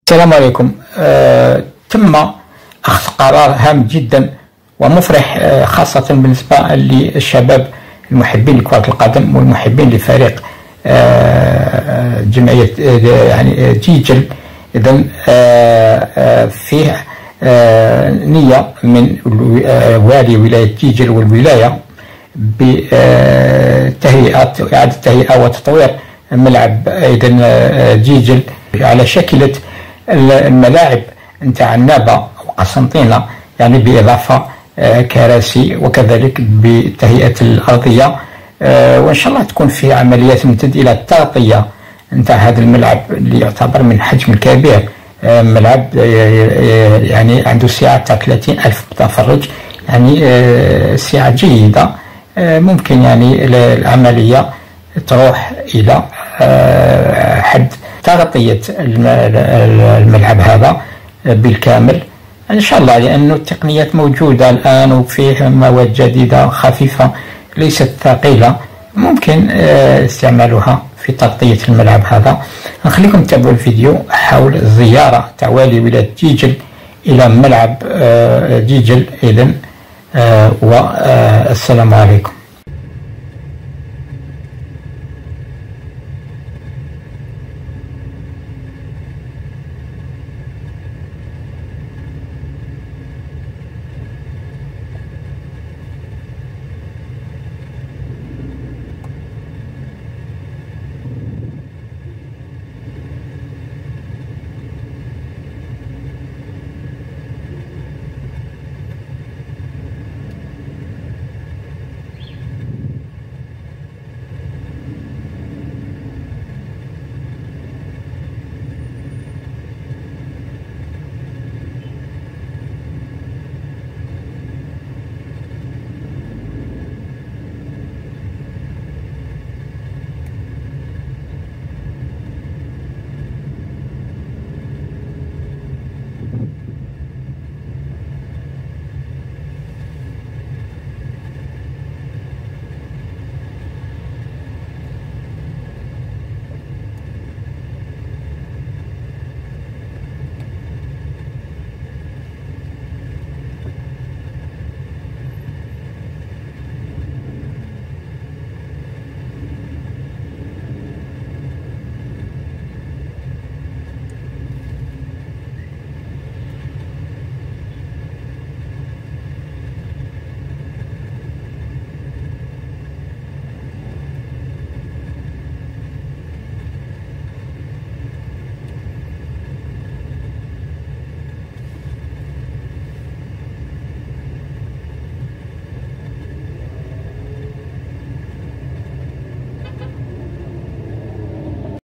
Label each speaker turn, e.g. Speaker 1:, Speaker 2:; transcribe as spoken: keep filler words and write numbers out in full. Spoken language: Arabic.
Speaker 1: السلام عليكم. آه، تم أخذ قرار هام جدا ومفرح، آه، خاصة بالنسبة للشباب المحبين لكرة القدم والمحبين لفريق آه، جمعية آه، يعني جيجل. إذن آه، فيه آه، نية من والي ولاية جيجل والولاية بتهيئة إعادة تهيئة وتطوير ملعب إذن جيجل على شكلة الملاعب نتاع النابا وقسنطينة، يعني بإضافة كراسي وكذلك بتهيئة الأرضية، وإن شاء الله تكون في عمليات تمتد إلى التغطية نتاع هذا الملعب اللي يعتبر من حجم كبير. ملعب يعني عنده سعة تاع ثلاثين ألف متفرج، يعني سعة جيدة. ممكن يعني العملية تروح إلى حد تغطية الملعب هذا بالكامل إن شاء الله، لأن التقنيات موجودة الآن وفيه مواد جديدة خفيفة ليست ثقيلة ممكن استعمالها في تغطية الملعب هذا. نخليكم تتابعوا الفيديو حول الزيارة تاع والي ولاية جيجل إلى ملعب جيجل إذن، والسلام عليكم.